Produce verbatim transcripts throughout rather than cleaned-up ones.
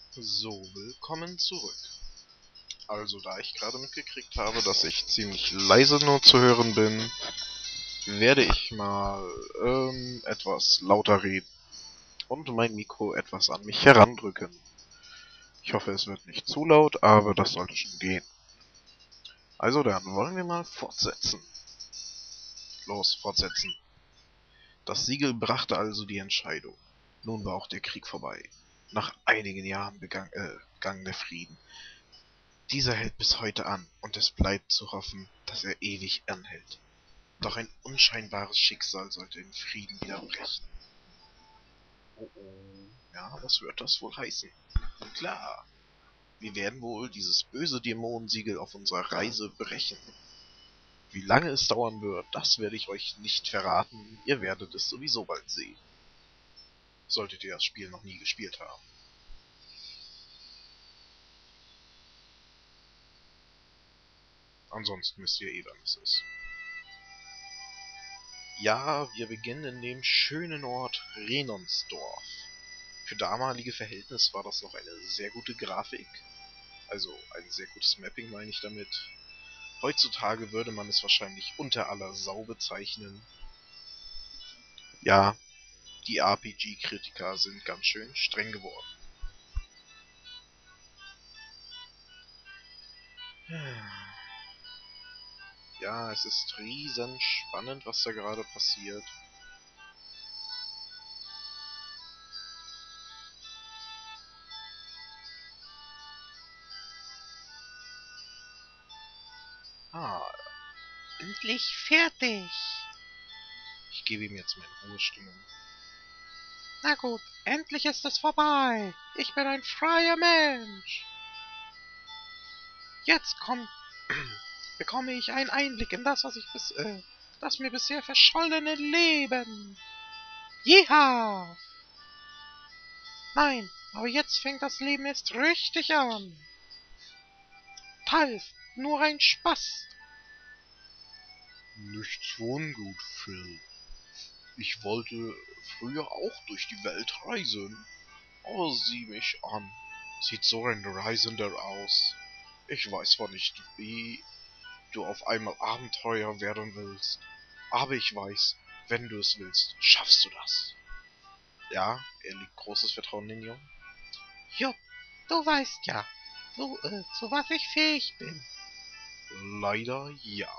So, willkommen zurück. Also, da ich gerade mitgekriegt habe, dass ich ziemlich leise nur zu hören bin, werde ich mal ähm, etwas lauter reden und mein Mikro etwas an mich herandrücken. Ich hoffe, es wird nicht zu laut, aber das sollte schon gehen. Also dann, wollen wir mal fortsetzen. Los, fortsetzen. Das Siegel brachte also die Entscheidung. Nun war auch der Krieg vorbei. Nach einigen Jahren begann, äh, begann der Frieden. Dieser hält bis heute an, und es bleibt zu hoffen, dass er ewig anhält. Doch ein unscheinbares Schicksal sollte den Frieden wieder brechen. Oh oh, ja, was wird das wohl heißen? Klar, wir werden wohl dieses böse Dämonensiegel auf unserer Reise brechen. Wie lange es dauern wird, das werde ich euch nicht verraten, ihr werdet es sowieso bald sehen. Solltet ihr das Spiel noch nie gespielt haben. Ansonsten wisst ihr eh, wann es ist. Ja, wir beginnen in dem schönen Ort Renonsdorf. Für damalige Verhältnisse war das noch eine sehr gute Grafik. Also ein sehr gutes Mapping meine ich damit. Heutzutage würde man es wahrscheinlich unter aller Sau bezeichnen. Ja, die R P G-Kritiker sind ganz schön streng geworden. Ja, es ist riesen spannend, was da gerade passiert. Ah, Endlich fertig. ich gebe ihm jetzt meine Ruhestimmung. Na gut, endlich ist es vorbei. Ich bin ein freier Mensch. Jetzt kommt, bekomme ich einen Einblick in das, was ich bis, äh, das mir bisher verschollene Leben. Jeha! Nein, aber jetzt fängt das Leben erst richtig an. Palf, nur ein Spaß. Nichts für ungut, Phil. Ich wollte früher auch durch die Welt reisen. Oh, sieh mich an. Sieht so ein Reisender aus. Ich weiß zwar nicht, wie du auf einmal Abenteuer werden willst, aber ich weiß, wenn du es willst, schaffst du das. Ja, er liegt großes Vertrauen in den Jungen. Jupp, du weißt ja, so, äh, zu was ich fähig bin. Leider ja.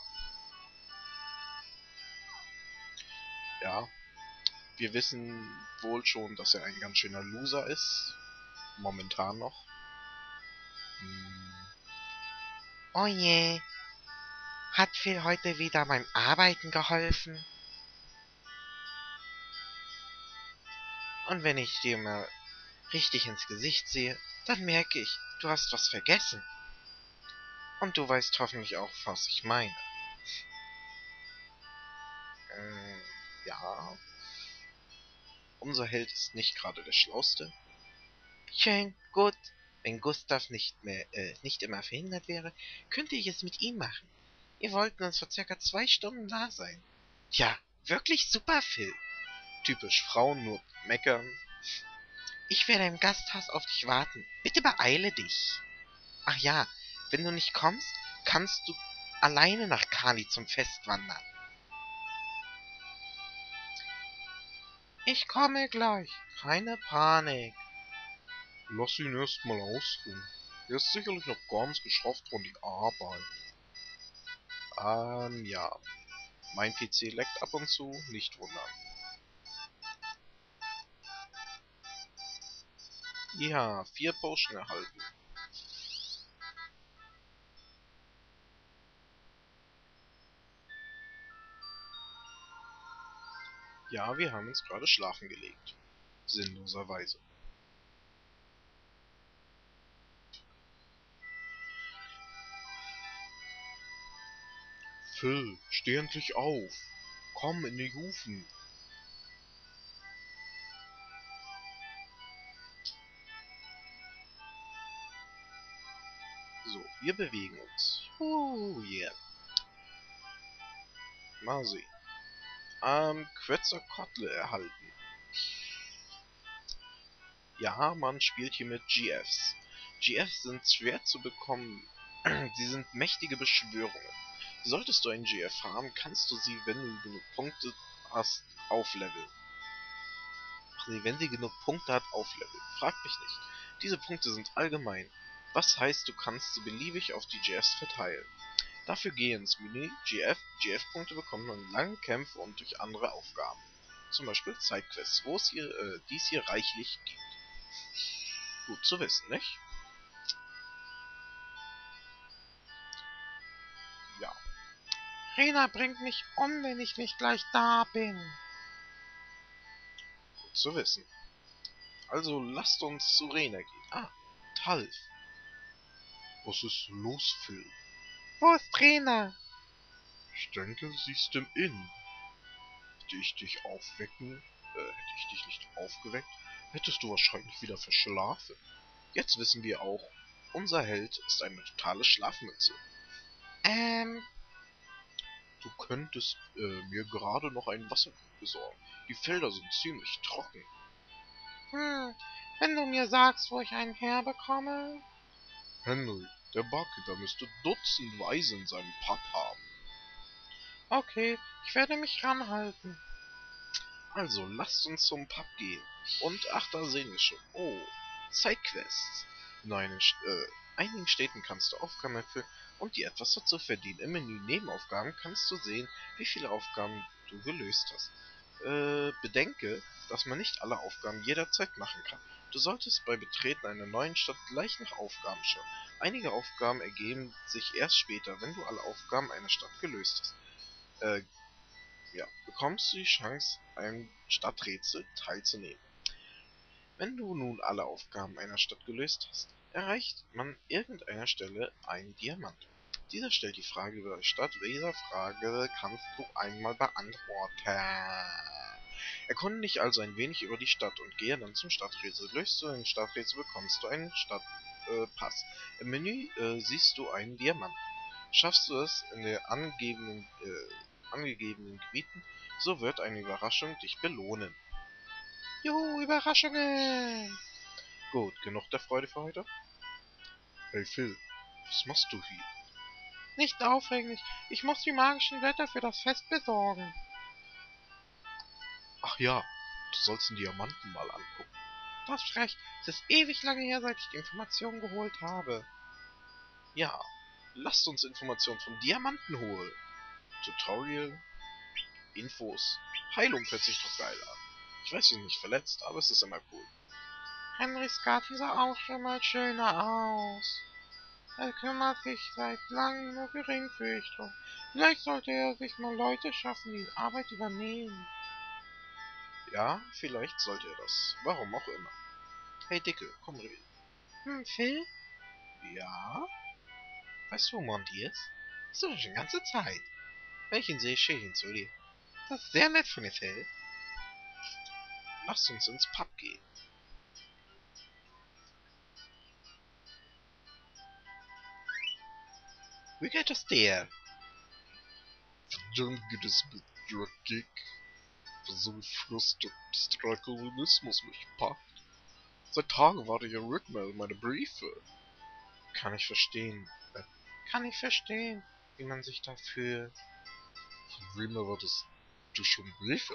Ja, wir wissen wohl schon, dass er ein ganz schöner Loser ist. Momentan noch. Hm, Oh je, hat Phil heute wieder beim Arbeiten geholfen? Und wenn ich dir mal richtig ins Gesicht sehe, dann merke ich, du hast was vergessen. Und du weißt hoffentlich auch, was ich meine. äh, ja, unser Held ist nicht gerade der Schlauste. Schön, gut. Wenn Gustav nicht mehr, äh, nicht immer verhindert wäre, könnte ich es mit ihm machen. Wir wollten uns vor circa zwei Stunden da sein. Ja, wirklich super, Phil. Typisch Frauen, nur meckern. Ich werde im Gasthaus auf dich warten. Bitte beeile dich. Ach ja, wenn du nicht kommst, kannst du alleine nach Kali zum Fest wandern. Ich komme gleich. Keine Panik. Lass ihn erst mal ausruhen. Er ist sicherlich noch ganz geschafft von die Arbeit. Ähm, ja. Mein P C leckt ab und zu, nicht wundern. Ja, vier Potion erhalten. Ja, wir haben uns gerade schlafen gelegt. Sinnloserweise. Phil, steh endlich auf. Komm in die Hufen. So, wir bewegen uns. Oh yeah. Mal sehen. Ähm, Quetzalcoatl erhalten. Ja, man spielt hier mit G Fs. G Fs sind schwer zu bekommen. Sie sind mächtige Beschwörungen. Solltest du einen G F haben, kannst du sie, wenn du genug Punkte hast, aufleveln. Ach nee, wenn sie genug Punkte hat, aufleveln. Frag mich nicht. Diese Punkte sind allgemein. Was heißt, du kannst sie beliebig auf die G Fs verteilen. Dafür geh ins Menü, G F, G F-Punkte bekommen man in langen Kämpfen und durch andere Aufgaben. Zum Beispiel Sidequests, wo es hier, äh, dies hier reichlich gibt. Gut zu wissen, nicht? Ja. Rena bringt mich um, wenn ich nicht gleich da bin. Gut zu wissen. Also lasst uns zu Rena gehen. Ah, Talf. Was ist los, Phil? Wo ist Rena? Ich denke, sie ist im Inn. Hätte ich dich aufwecken, äh, hätte ich dich nicht aufgeweckt, hättest du wahrscheinlich wieder verschlafen. Jetzt wissen wir auch, unser Held ist eine totale Schlafmütze. Ähm, Du könntest äh, mir gerade noch einen Wasserkrug besorgen. Die Felder sind ziemlich trocken. hm, wenn du mir sagst, wo ich einen herbekomme. Henry, der Barkeeper müsste dutzendweise in seinem Pub haben. Okay, ich werde mich ranhalten. Also, lasst uns zum Pub gehen. Und ach, da sehen wir schon. Oh, Sidequests. In einen, äh, einigen Städten kannst du Aufgaben erfüllen, um dir etwas dazu verdienen. Im Menü Nebenaufgaben kannst du sehen, wie viele Aufgaben du gelöst hast. Äh, bedenke, dass man nicht alle Aufgaben jederzeit machen kann. Du solltest bei Betreten einer neuen Stadt gleich nach Aufgaben schauen. Einige Aufgaben ergeben sich erst später, wenn du alle Aufgaben einer Stadt gelöst hast. Äh, ja, bekommst du die Chance, einem Stadträtsel teilzunehmen. Wenn du nun alle Aufgaben einer Stadt gelöst hast, erreicht man an irgendeiner Stelle einen Diamant. Dieser stellt die Frage über die Stadt. Dieser Frage kannst du einmal beantworten. Erkunde dich also ein wenig über die Stadt und gehe dann zum Stadträtsel. Löst du ein Stadträtsel, bekommst du einen Stadtpass. Äh, Im Menü äh, siehst du einen Diamanten. Schaffst du es in den angegebenen, äh, angegebenen Gebieten, so wird eine Überraschung dich belohnen. Juhu, Überraschungen! Gut, genug der Freude für heute? Hey Phil, was machst du hier? Nicht aufregend, ich muss die magischen Blätter für das Fest besorgen. Ach ja, du sollst den Diamanten mal angucken. Das ist recht, es ist ewig lange her, seit ich die Informationen geholt habe. Ja, lasst uns Informationen vom Diamanten holen. Tutorial, Infos, Heilung hört sich doch geil an. Ich weiß, du bist nicht verletzt, aber es ist immer cool. Henrys Garten sah auch schon mal schöner aus. Er kümmert sich seit langem nur geringfügig drum. Vielleicht sollte er sich mal Leute schaffen, die die Arbeit übernehmen. Ja, vielleicht sollte er das. Warum auch immer. Hey Dicke, komm reden. Hm, Phil? Ja? Weißt du, wo Monty ist? Ich suche ihn schon ganze Zeit. Wenn ich ihn sehe, schicke ich ihn zu dir. Das ist sehr nett von dir, Phil. Lass uns ins Pub gehen. Wie geht es dir? Verdammt geht es mit Dragig. So Frust und Strakonismus mich packt. Seit Tagen warte ich auf Rückmeldung meine Briefe. Kann ich verstehen. Äh, Kann ich verstehen, wie man sich da fühlt. Von wem erwartest du schon Briefe?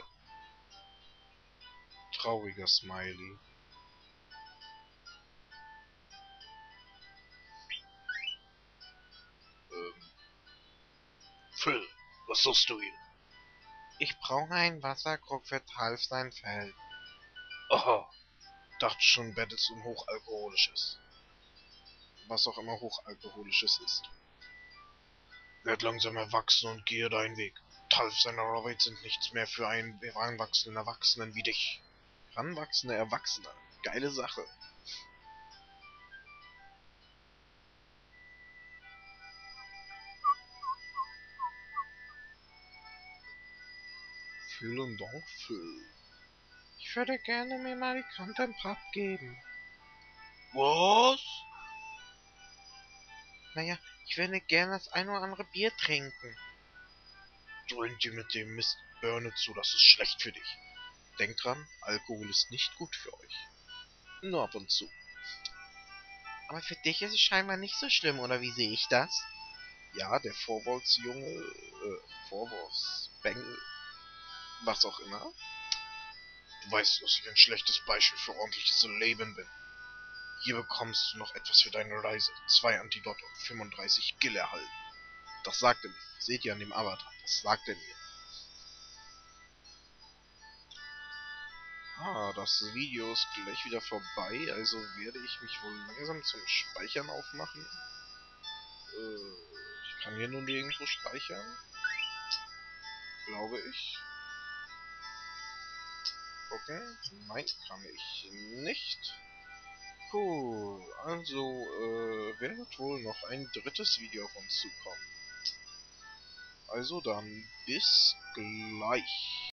Trauriger Smiley. Ähm. Phil, was suchst du hier? Ich brauche einen Wasserkrug für Talf sein Feld. Aha. Dachte schon, bettelst um Hochalkoholisches. Was auch immer Hochalkoholisches ist. Werd langsam erwachsen und gehe deinen Weg. Talf seine Arbeit sind nichts mehr für einen heranwachsenden Erwachsenen wie dich. Heranwachsende Erwachsene. Geile Sache. Vielen Dank, Phil. Ich würde gerne mir mal die Kante im Pub geben. Was? Naja, ich würde gerne das ein oder andere Bier trinken. Drink dir mit dem Mist Birne zu, das ist schlecht für dich. Denk dran, Alkohol ist nicht gut für euch. Nur ab und zu. Aber für dich ist es scheinbar nicht so schlimm, oder wie sehe ich das? Ja, der Vorwurfsjunge, äh, Vorwurfsbengel, was auch immer. Du weißt, dass ich ein schlechtes Beispiel für ordentliches Leben bin. Hier bekommst du noch etwas für deine Reise. Zwei Antidote und fünfunddreißig Gil erhalten. Das sagt er mir. Seht ihr an dem Avatar. Das sagt er mir. Ah, das Video ist gleich wieder vorbei, also werde ich mich wohl langsam zum Speichern aufmachen. Äh, ich kann hier nur nirgendwo speichern. Glaube ich. Gucken. Nein, kann ich nicht. Cool, also äh, wird wohl noch ein drittes Video auf uns zukommen. Also dann, bis gleich.